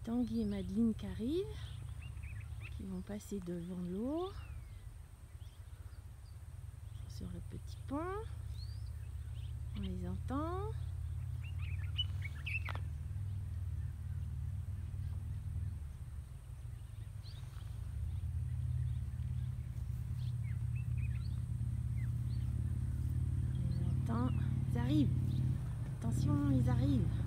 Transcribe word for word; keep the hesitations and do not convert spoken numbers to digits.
Tanguy et Madeleine qui arrivent, qui vont passer devant l'eau sur le petit pont. On les entend. On les entend. Ils arrivent. Attention, ils arrivent.